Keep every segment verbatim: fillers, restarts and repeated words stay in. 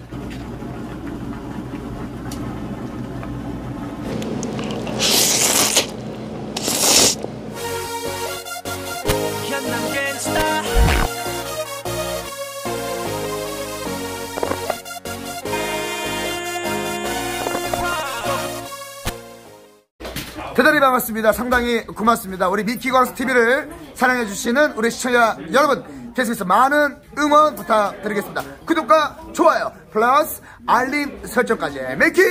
대단히 반갑습니다. 상당히 고맙습니다. 우리 미키광스티비를 사랑해주시는 우리 시청자 여러분, 계속해서 많은 응원 부탁드리겠습니다. 구독과 좋아요 플러스 알림 설정까지.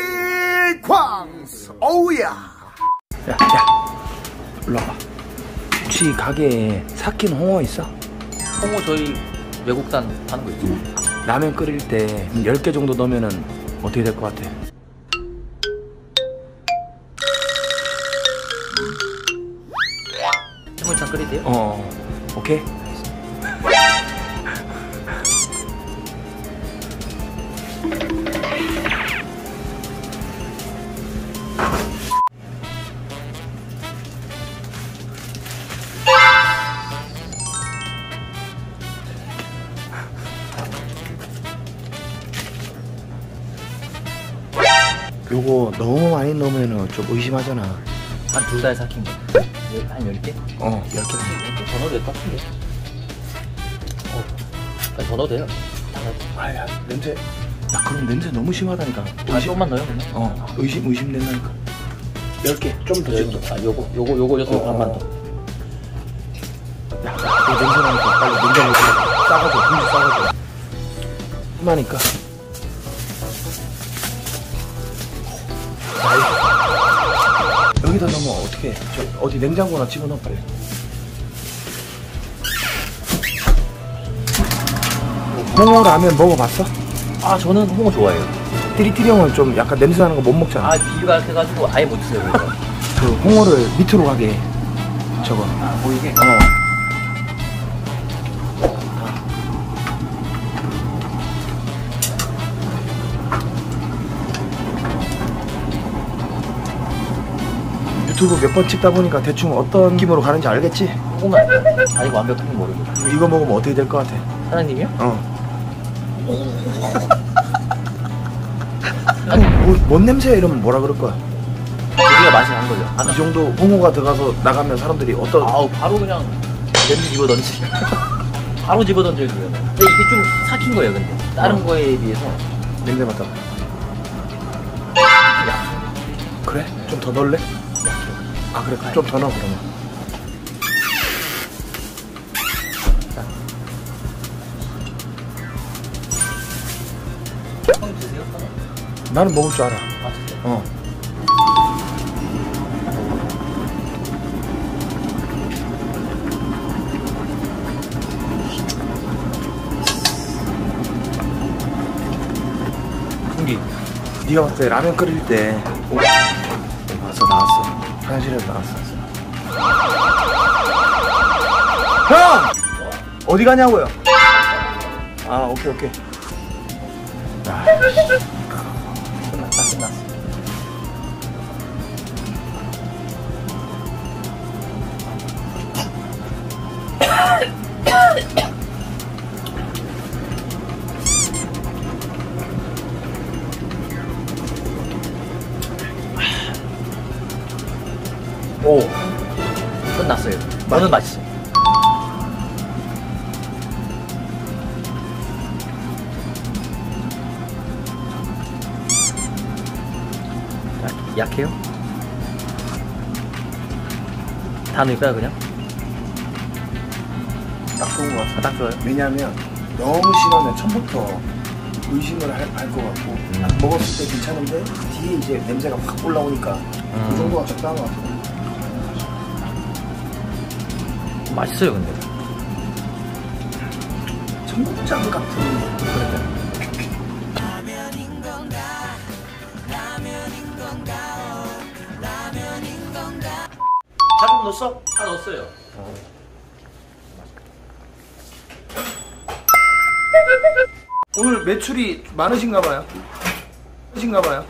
미키광스 오우야. 야, 야, 올라와. 혹시 가게에 삭힌 홍어 있어? 홍어 저희 외국산 파는 거 있죠. 라면 끓일 때 열 개 정도 넣으면은 어떻게 될 것 같아? 해물탕 끓이세요? 어, 오케이. 요거 너무 많이 넣으면 좀 의심하잖아. 한 두 달 삭힌 거. 한 열 개? 어, 열 개만. 더 넣어도 될 것 같은데. 어, 아니, 더 넣어도 돼요. 아, 야, 냄새. 야, 그럼 냄새 너무 심하다니까. 아, 조금만 넣어요, 그러면? 어, 의심, 의심된다니까. 열 개, 좀 더 찍어. 아, 요거, 요거, 요거, 요거, 어, 반만 어. 더. 야, 야, 너 냄새 나니까 빨리 냉장고에 싸가줘. 분지 싸가줘. 심하니까. 여기다 넣으면 어떡해. 저, 어디 냉장고나 집어넣어, 빨리. 홍어 라면 먹어봤어? 아, 저는 홍어 좋아해요. 띠리띠리 형은 좀 약간 냄새 나는 거 못 먹잖아. 아, 비유가 이렇게 해가지고 아예 못 드세요, 그래서. 그 홍어를 밑으로 가게 해. 저거. 아, 보이게? 어. 유튜브 몇 번 찍다 보니까 대충 어떤 느낌으로 가는지 알겠지? 홍어만 아니고 완벽하게 모르고. 이거 먹으면 어떻게 될 것 같아? 사장님이요? 어. 아니, 뭐, 뭔 냄새야 이러면 뭐라 그럴 거야? 우리가 맛이 난 거죠. 아, 이 정도 홍어가 들어가서 나가면 사람들이 어떤. 아우, 바로 그냥 냄새 집어 던지. 바로 집어 던져요, 그러면. 근데 이게 좀 삭힌 거예요, 근데. 다른 어. 거에 비해서. 냄새 맡아. 야, 그래? 좀 더 넣을래? 아, 그래. 좀 더 넣어, 그러면. 형 드세요? 나는 먹을 줄 알아. 아, 진짜? 어. 풍기, 네가 봤을 때 라면 끓일 때. 오, 나왔어, 나왔어. 화장실에서 나왔어. 형! 어디 가냐고요? 아, 오케이, 오케이. 아, 끝났다, 끝났어. 오, 끝났어요. 저는 맛있어요. 약, 약해요? 다 넣을까요, 그냥? 딱 좋은 것 같아. 아, 딱 좋아요. 왜냐면 너무 심하면 처음부터 의심을 할 것 같고, 음. 먹었을 때 괜찮은데 뒤에 이제 냄새가 확 올라오니까 음. 그 정도가 적당한 것 같아. 맛있어요, 근데. 청국장 같은 그래. 다 넣었어? 다 넣었어요. 어. 오늘 매출이 많으신가 봐요. 많으신가 봐요.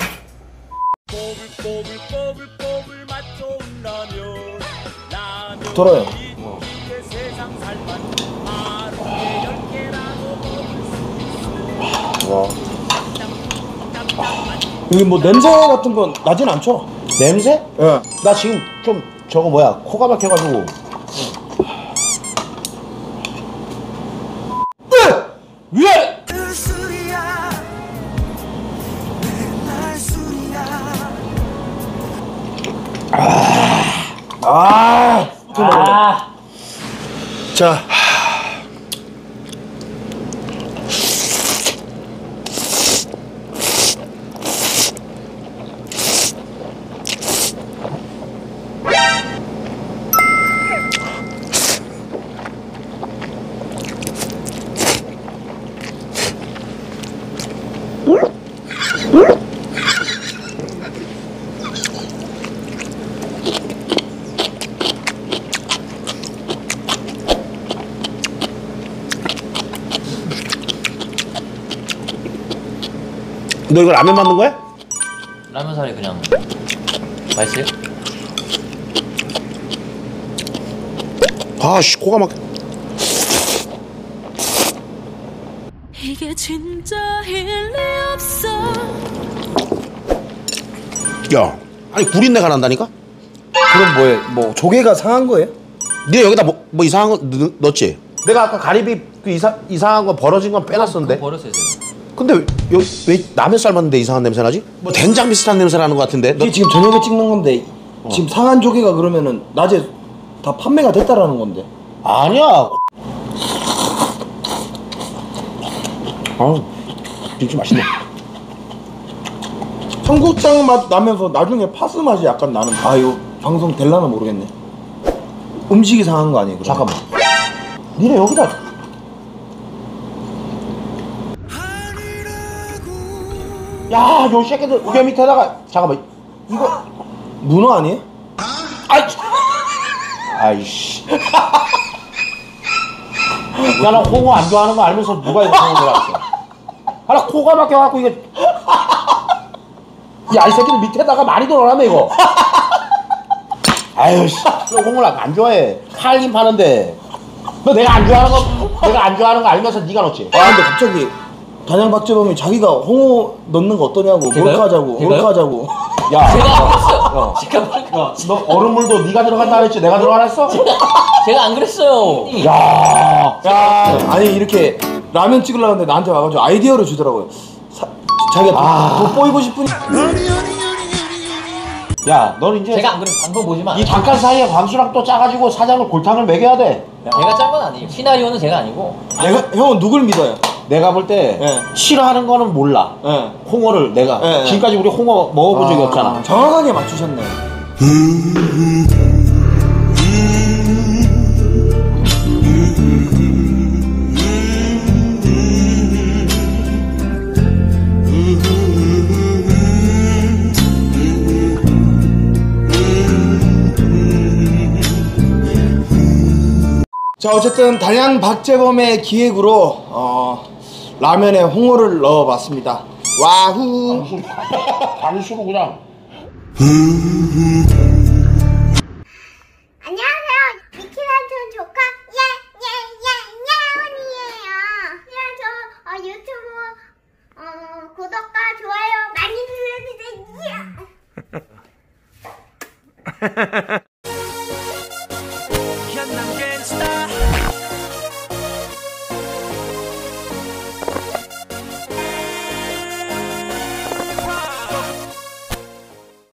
꼬불꼬불꼬불꼬불 맛 좋은 라면 라면 돌아요. 어. 세상 살만 하루에 열 개라도 먹을 수 있어. 와. 여기 뭐 냄새 같은 건 나진 않죠? 냄새? 예. 나 지금 좀 저거 뭐야 코가 막혀가지고. 왜? 아, 아, 아. 자. 너 이거 라면 만든 거야? 라면 사리 그냥 맛있어요? 아씨 코가 막. 이게 진짜 일리 없어. 야, 아니 구린내가 난다니까? 그럼 뭐예요? 뭐 조개가 상한 거예요? 네 여기다 뭐, 뭐 이상한 거 넣, 넣었지? 내가 아까 가리비 그 이사, 이상한 거 벌어진 건 빼놨었는데. 버렸어요 제가. 근데 왜, 여, 왜 라면 삶았는데 이상한 냄새 나지? 뭐 된장 비슷한 냄새 나는 것 같은데? 너, 이게 지금 저녁에 찍는 건데 지금 상한 조개가 그러면은 낮에 다 판매가 됐다라는 건데. 아니야. 아, 진짜 맛있네. 청국장 맛 나면서 나중에 파스 맛이 약간 나는. 아 이거 방송 될라나 모르겠네. 음식이 상한 거 아니에요? 그럼? 잠깐만. 니네 여기다. 야, 요 새끼들 우겨 밑에다가 잠깐만. 이거 문어 아니에요? 아이. 아이씨. 야, 나 홍어 안 좋아하는 거 알면서 누가 이거 홍어 들어왔어? 하나 코가 막혀갖고 이거. 야, 이 새끼들 밑에다가 많이 들어가네 이거. 아유 씨, 너 홍어를 안 좋아해. 팔긴 파는데. 너 내가 안 좋아하는 거, 내가 안 좋아하는 거 알면서 네가 넣지. 아 근데 갑자기 단양 박재범이 자기가 홍어 넣는 거 어떠냐고. 제가요? 몰카 하자고. 제가요? 몰카 하자고. 야, 제가 안 그랬어요. 제가 뭐- 너 얼음물도 네가 들어간다 그랬지? 내가 들어가랬어? 제가 안 그랬어요. 야, 야. 아니 이렇게 라면 찍으려는데 나한테 와가지고 아이디어를 주더라고요. 사, 자기가 아. 더 돋보이고 싶으니. 야, 넌 이제 제가 안 그랬어요. 방송 보지만. 이 잠깐 사이에 광수랑 또 짜가지고 사장을 골탕을 먹여야 돼. 제가 짠 건 아니에요. 시나리오는 제가 아니고. 내가 형은 누굴 믿어요? 내가 볼 때 예. 싫어하는 거는 몰라. 예. 홍어를 내가 예, 예. 지금까지 우리 홍어 먹어본 적이 아, 없잖아. 정확하게 맞추셨네. 자 어쨌든 단양 박재범의 기획으로 어, 라면에 홍어를 넣어봤습니다. 와후. 광수로 그냥. 안녕하세요. 미키란촌 조카 예예예예예언이에요. 그냥 저 어, 유튜브 어, 구독과 좋아요 많이 눌러주세요.